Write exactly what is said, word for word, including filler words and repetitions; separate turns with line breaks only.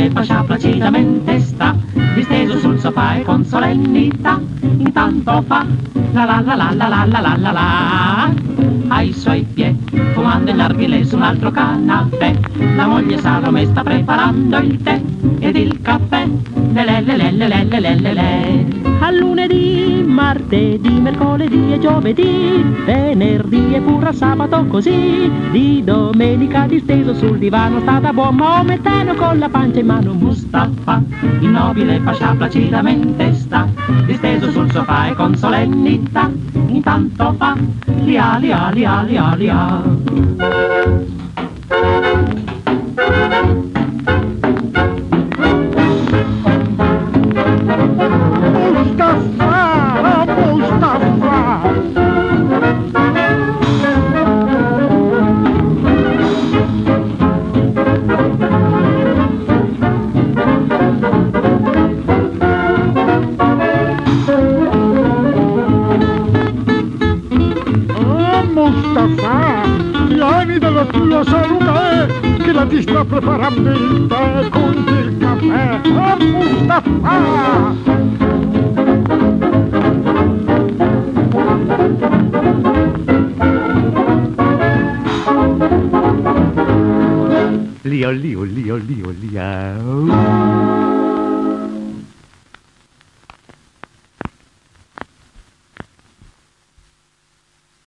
immobile fascia placidamente sta, disteso sul sofà e con solennità, intanto fa la la la la la la la la la la. Ai suoi piedi, fumando il narghilè su un altro canapè, la moglie Salome sta preparando il tè ed il caffè, le le le le le le le le le le. A lunedì, martedì, mercoledì e giovedì, venerdì e pure a sabato così, di domenica disteso sul divano sta da buon maomettano con la pancia in mano Mustafa, immobile fascia placidamente sta, disteso sul sofà e con solennità, intanto fa lia lia lia lia lia.
Mustafa, vieni dalla tua salute che la ti sta preparando il tè con il caffè. Oh, Mustafa!
Lio, lio, lio, lio, lio.